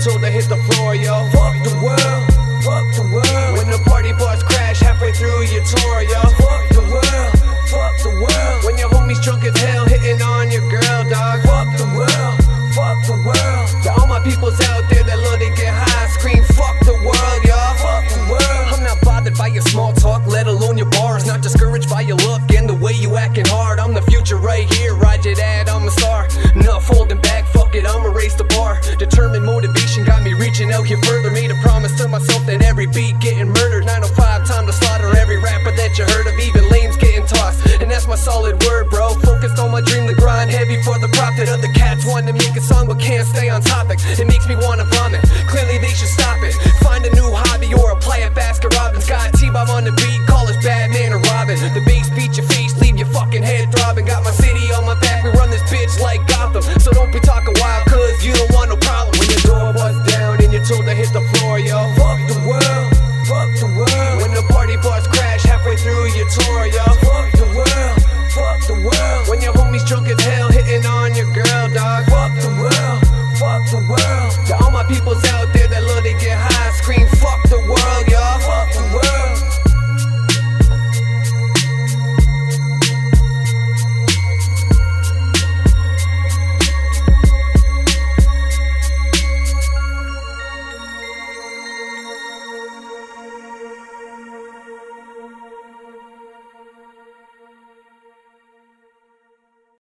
told to hit the floor, yo. Fuck the world, fuck the world. When the party bus crash halfway through your tour, yo. Fuck the world, fuck the world. When your homies drunk as hell hitting on your girl, dog. Fuck the world, fuck the world. To all my peoples out there that love to get high, scream fuck the world, y'all. Fuck the world. I'm not bothered by your small talk, let alone your bars. Not discouraged by your look and the way you acting hard. I'm the future right here, ride your dad, I'm a star. Not folding back, fuck it, I'ma raise the bar. Determined motivation got me reaching out here further. Made a promise to myself that every beat getting murdered. 905, time to slaughter every rapper that you heard of. Even lames getting tossed, and that's my solid word, bro. Focused on my dream to grind heavy for the profit. Other cats want to make a song but can't stay on topic. It makes me wanna vomit, clearly they should stop it. Find a new hobby or apply at Baskin Robbins. Got T-Bob on the beat, call us Batman or Robin. The bass beat your face, leave your fucking head throbbing. Got my city on my back, we run this bitch like Gotham. So don't be talking wild, cause you don't want no problem. When your door was down and you're told to hit the